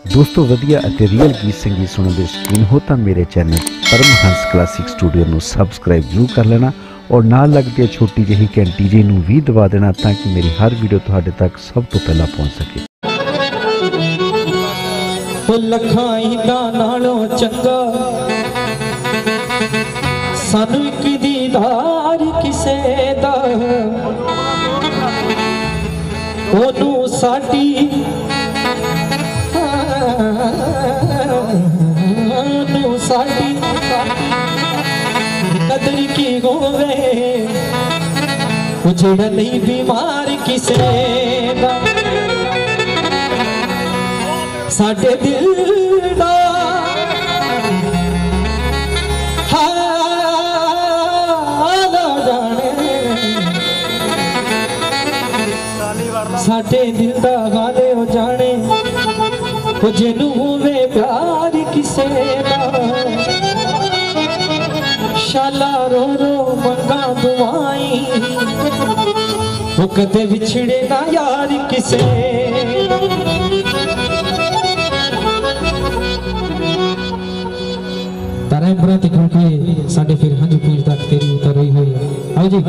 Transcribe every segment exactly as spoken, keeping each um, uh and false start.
दोस्तों वधिया ਅਤੇ ਰੀਅਲ गीत संगीत सुनने के शौकीन हो तो मेरे चैनल परमहंस क्लासिक स्टूडियो को सबसक्राइब जरूर कर लेना और नाल लगती है छोटी जी घंटी जी नूं भी दबा देना ताकि मेरी हर वीडियो तुहाडे तक सब तो पहला पहुंच सके। लखाई दा नालों चंगा सानू एक दीदार किसे दा ओनू साडी ओनू साडी कदर की होवे जेड़ा नहीं बीमार किसे दा साडे दिल दा हाल जाने साडे दिल दा हाले हो जाने जिनू होवे प्यार किसे दा शाला रो रो मंगा दुआई वो कदे बिछड़े ना यार किसे तारे बराती क्योंकि साडे फिर हंज पूजदा तेरी उतर रही हुई आओ जी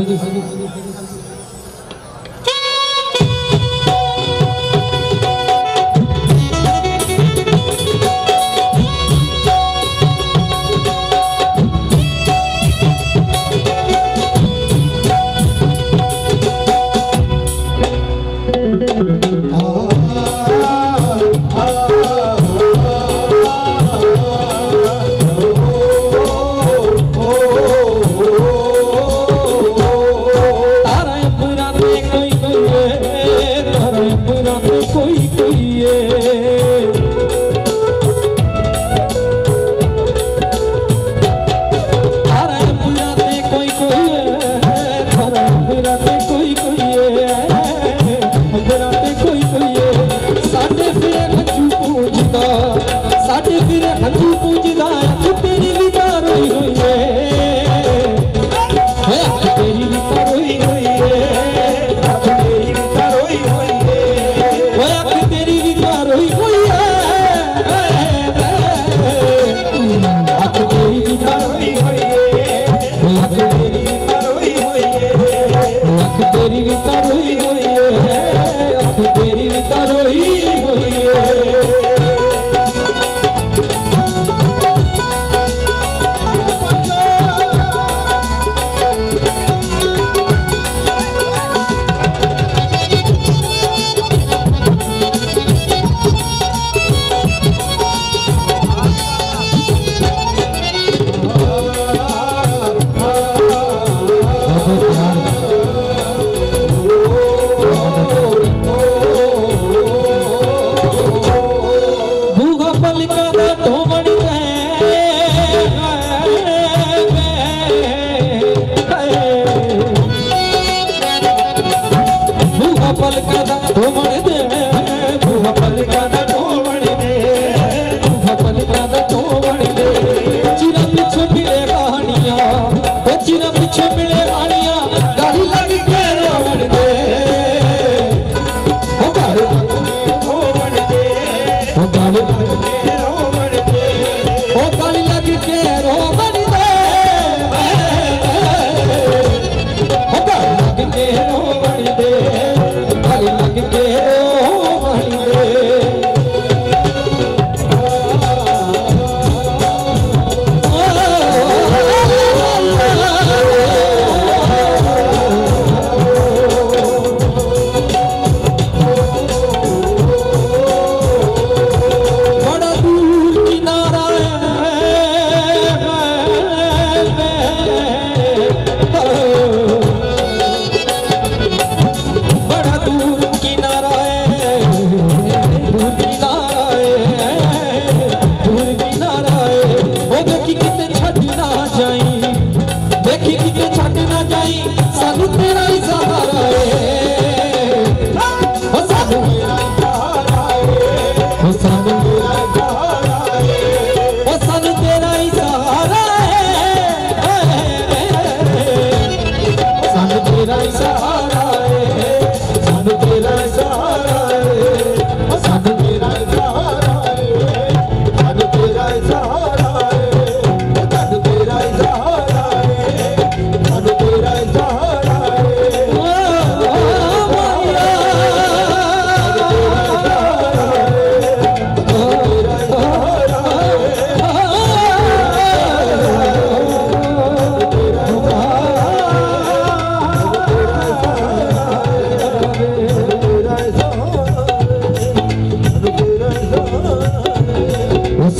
Hoy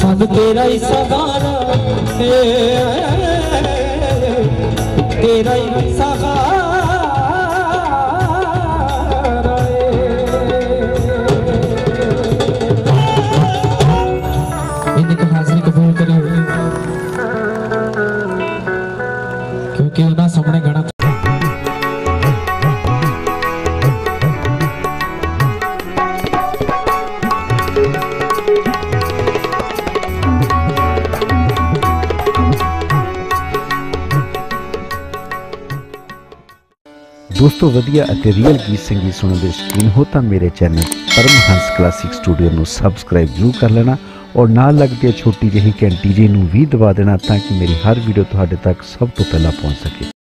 सब तेरा ही सहारा है, तेरा ही सहारा है। इनकी हाजिरी कबूल करियो क्योंकि उन्हें सामने गाना दोस्तों वधिया ਅਤੇ ਰੀਅਲ ਗੀਤ ਸੰਗੀਤ ਸੁਣਨ ਦੇ ਸ਼ੌਕੀਨ ਹੋ ਤਾਂ ਮੇਰੇ ਚੈਨਲ ਪਰਮਹੰਸ ਕਲਾਸਿਕ ਸਟੂਡੀਓ ਨੂੰ ਸਬਸਕ੍ਰਾਈਬ ਜ਼ਰੂਰ ਕਰ ਲੈਣਾ ਔਰ ਨਾਲ ਲੱਗਦੀ ਛੋਟੀ ਜਿਹੀ ਘੰਟੀ ਜੀ ਨੂੰ ਵੀ ਦਬਾ ਦੇਣਾ ਤਾਂ ਕਿ ਮੇਰੀ ਹਰ ਵੀਡੀਓ ਤੁਹਾਡੇ ਤੱਕ ਸਭ ਤੋਂ ਪਹਿਲਾਂ ਪਹੁੰਚ ਸਕੇ।